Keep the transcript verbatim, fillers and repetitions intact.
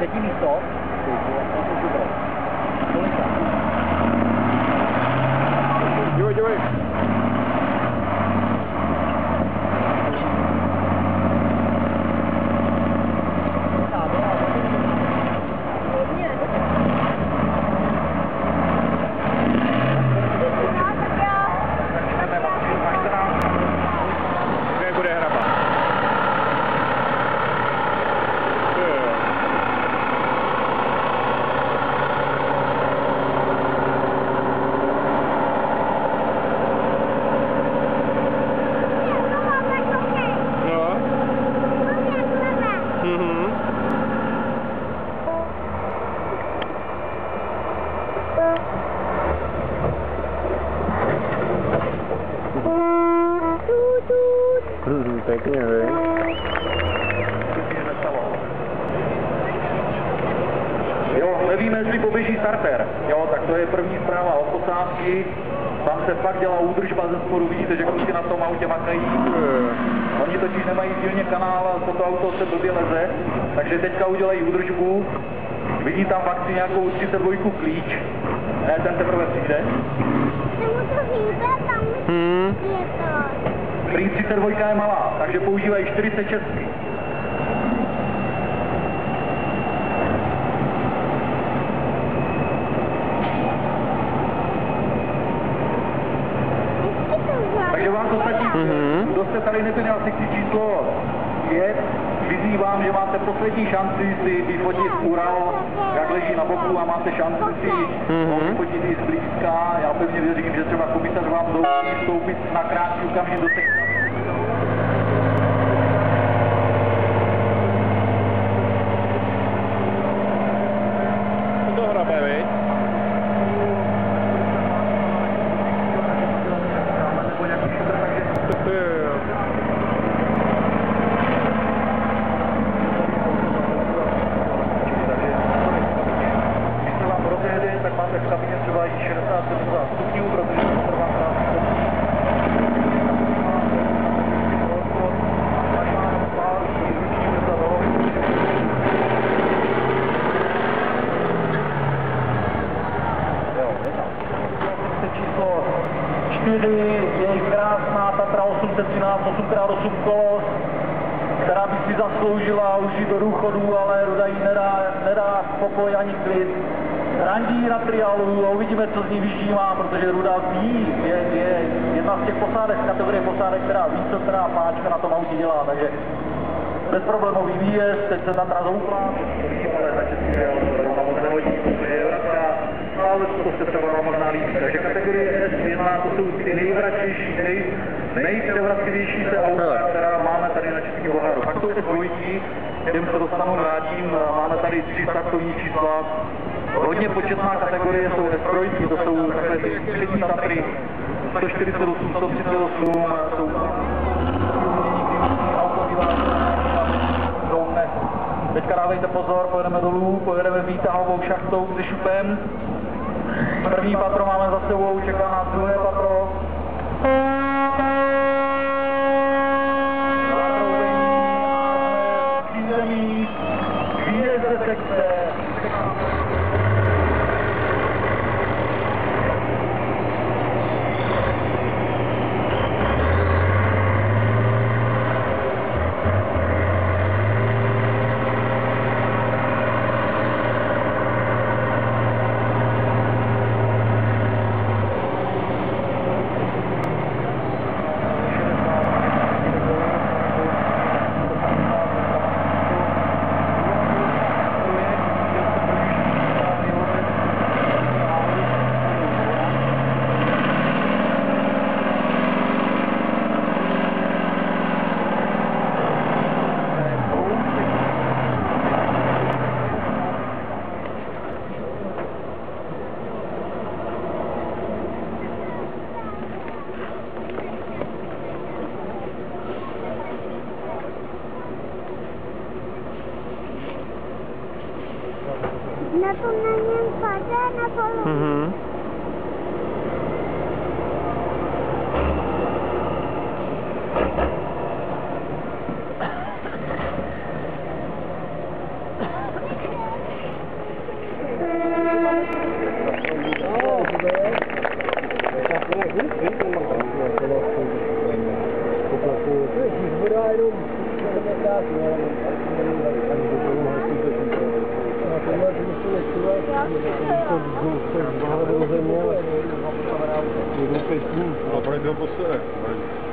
třetí místo. Dívej, dívej. Pěkně, vej. Jo, nevíme, jestli poběží starter. Jo, tak to je první zpráva od posádky. Tam se fakt dělá údržba ze sporu, vidíte, že kluci na tom autě makají. Oni totiž nemají v dílně kanál a po to auto se blbě leze, takže teďka udělají údržbu. Vidí tam v akci nějakou třicet dva klíč. Ne, ten teprve přijde. Hmm. Prý třicet dva je malá, takže používají čtyřicet šest. Takže vám to stačí, mm-hmm. Kdo jste tady neměl sekci číslo pět, vyzývám, že máte poslední šanci si vyfotit Ural, jak leží na boku a máte šanci si mm-hmm. vyfotit i zblízka. Já pevně věřím, že třeba komisař vám dovolí vstoupit na krátký okamžik do sekce. Co to hrabe, viď? Tak máte v kabině třeba i šedesát sedmdesát stupňů, protože to trvá krátce. Číslo čtyři je krásná Tatra osm set třináct osm krát osm kolos, která by si zasloužila už i do důchodu, ale Ruda jí nedá, nedá pokoj ani klid. Randí na triálu a uvidíme, co z ní vyžívá, protože Ruda ví, je, je jedna z těch posádek, z kategorie posádek, která ví, co která páčka na tom autě dělá, takže bezproblémový výjezd, teď se Tatra zouflá, ale takže si je ona nehodí, protože je vratka, ale to se třeba možná líbí. Takže kategorie S jedna, to jsou ty nejvračnější, nej, nejpřevratkivější se auta, která máme tady na Českém Boharu. Pak jsou ty dvojky, těm se dostanu vrátím, máme tady tři startovní čísla. Hodně početná kategorie jsou S tři, to jsou takové ty přední Tatry, sto čtyřicet osm, sto třicet osm, jsou teďka dávejte pozor, pojedeme dolů, pojedeme výtahovou šachtou se šupem. První patro máme za sebou, čeká nás druhé patro. Přízemí, výjezd ze sekce. Na to na něm padá na polu. Mhm. jenom sedmdesát, no, ani do toho hezky se týká. A tohle je musí nechtělat, to byl země, ale to byl pěstní. A projde ho po sebe.